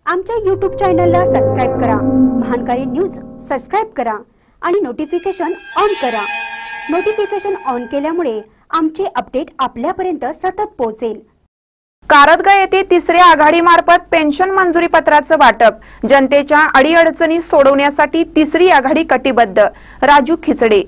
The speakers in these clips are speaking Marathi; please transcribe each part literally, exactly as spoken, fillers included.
आमच्या यूट्यूब चॅनलला सबस्क्राइब करा, महानकारी न्यूज सबस्क्राइब करा आणि नोटिफिकेशन ऑन करा। नोटिफिकेशन ऑन केल्यामुळे आमचे अपडेट आपल्यापर्यंत सतत पोहोचेल। कारदगा येथे तिसऱ्या आघाडीमार्फत पेन्शन मंजुरी पत्राचं वाटप, जनतेच्या अडीअडचणी सोडवण्यासाठी तिसरी आघाडी कटिबद्ध। राजू खिचडे।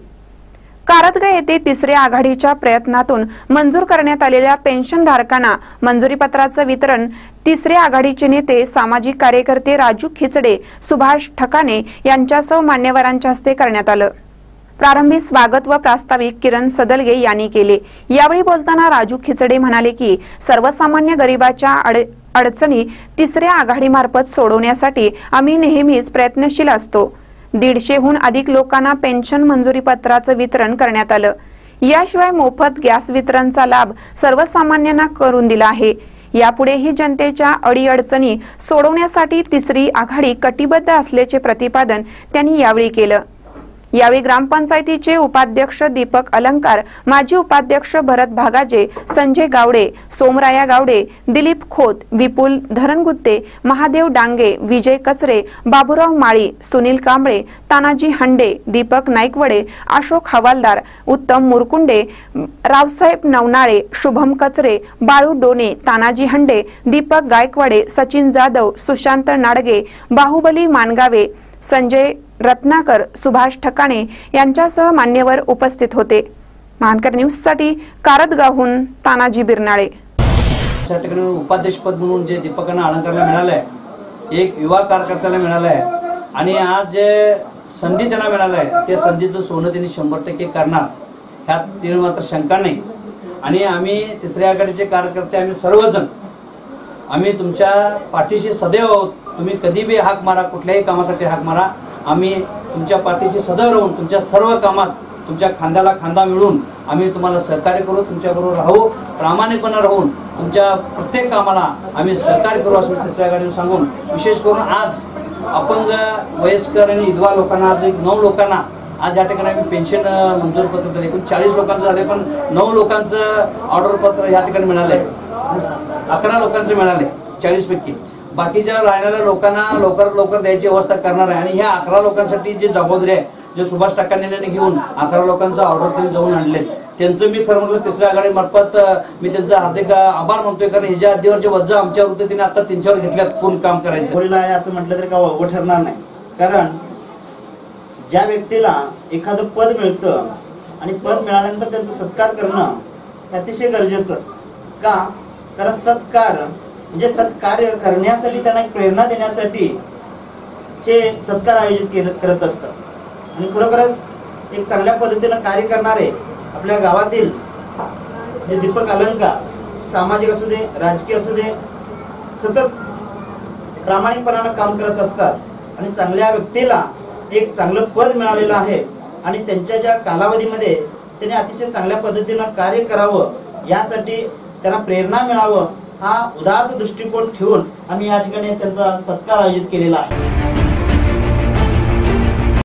कारदगा येथे तिसऱ्या आघाडीच्या प्रयत्नातून मंजूर करण्यात आलेल्या पेन्शनधारकांना मंजुरी पत्राचं वितरण तिसऱ्या आघाडीचे नेते सामाजिक कार्यकर्ते राजू खिचडे, सुभाष ठकाणे यांच्यासह मान्यवरांच्या हस्ते करण्यात आलं। प्रारंभी स्वागत व प्रास्ताविक किरण सदलगे यांनी केले। यावेळी बोलताना राजू खिचडे म्हणाले की सर्वसामान्य गरिबाच्या अडचणी तिसऱ्या आघाडीमार्फत सोडवण्यासाठी आम्ही नेहमीच प्रयत्नशील असतो। दीडशेहून अधिक लोकांना पेन्शन मंजुरी पत्राचं वितरण करण्यात आलं। याशिवाय मोफत गॅस वितरणचा लाभ सर्वसामान्यांना करून दिला आहे। यापुढेही जनतेच्या अडीअडचणी सोडवण्यासाठी तिसरी आघाडी कटिबद्ध असल्याचे प्रतिपादन त्यांनी यावेळी केलं। यावेळी ग्रामपंचायतीचे उपाध्यक्ष दीपक अलंकार, माजी उपाध्यक्ष भरत भागाजे, संजय गावडे, सोमराया गावडे, दिलीप खोत, विपुल धरणगुत्ते, महादेव डांगे, विजय कचरे, बाबूराव माळी, सुनील कांबळे, तानाजी हंडे, दीपक नाईकवडे, अशोक हवालदार, उत्तम मुरकुंडे, रावसाहेब नवनाळे, शुभम कचरे, बाळू डोने, तानाजी हंडे, दीपक गायकवाडे, सचिन जाधव, सुशांत नाडगे, बाहुबली मानगावे, संजय रत्नाकर, सुभाष ठकाणे यांच्यासह मान्यवर उपस्थित होते। महानकर न्यूज साठी कारदगाहून तानाजी बिरनाळे। त्या ठिकाणी उपाध्यक्षपद म्हणून जे दीपकांना अलंकारला मिळालंय, एक युवा कार्यकर्त्याला मिळालंय आणि आज जे संधी त्यांना मिळालंय ते संधीचं सोनं त्यांनी शंभर टक्के करणार, ह्यात तीन मात्र शंका नाही। आणि आम्ही तिसऱ्या आघाडीचे कार्यकर्ते आम्ही सर्वजण आम्ही तुमच्या पाठीशी सदैव आहोत। तुम्ही कधी बी हाक मारा, कुठल्याही कामासाठी हाक मारा, आम्ही तुमच्या पाठीशी सदैव राहून तुमच्या सर्व कामात तुमच्या खांद्याला खांदा मिळून आम्ही तुम्हाला सहकार्य करू, तुमच्याबरोबर राहू, प्रामाणिकपणे राहून तुमच्या प्रत्येक कामाला आम्ही सहकार्य करू असं तिसऱ्या आघाडीने सांगून, विशेष करून आज अपंग, वयस्कर आणि विधवा लोकांना आज एक नऊ लोकांना आज या ठिकाणी आम्ही पेन्शन मंजूर पत्र दिले। एकूण चाळीस लोकांचं झाले, पण नऊ लोकांचं ऑर्डर पत्र या ठिकाणी मिळालंय, अकरा लोकांचं मिळाले चाळीस पैकी। बाकीच्या राहिलेल्या लोकांना लवकर लवकर द्यायची व्यवस्था करणार आहे। आणि ह्या अकरा लोकांसाठी जी जबाबदारी आहे, जे सुभाष ठकाणे घेऊन अकरा लोकांचा ऑर्डर त्यांनी जाऊन आणले, त्यांचं मी खरं म्हटलं तिसऱ्या आघाडी मार्फत मी त्यांचा हार्दिक आभार मानतोय। कारण ह्याच्या आधीवर जे वज्ज आमच्यावर होते त्यांनी आता त्यांच्यावर घेतल्यात कोण काम करायचं आहे असं म्हटलं तरी का वावगं ठरणार नाही। कारण ज्या व्यक्तीला एखादं पद मिळतं आणि पद मिळाल्यानंतर त्यांचा सत्कार करणं अतिशय गरजेचं असतं। का? कारण सत्कार म्हणजे सत्कार्य करण्यासाठी त्यांना एक प्रेरणा देण्यासाठी हे सत्कार आयोजित केलं करत असतात। आणि खरोखरच एक चांगल्या पद्धतीनं कार्य करणारे आपल्या गावातील जे दीपक अलंकार, सामाजिक असू दे, राजकीय असू दे, सतत प्रामाणिकपणानं काम करत असतात। आणि चांगल्या व्यक्तीला एक चांगलं पद मिळालेलं आहे आणि त्यांच्या ज्या कालावधीमध्ये त्यांनी अतिशय चांगल्या पद्धतीनं कार्य करावं, यासाठी त्यांना प्रेरणा मिळावं, हा उदात्त दृष्टिकोन ठेवून आम्ही या ठिकाणी त्यांचा सत्कार आयोजित केलेला आहे।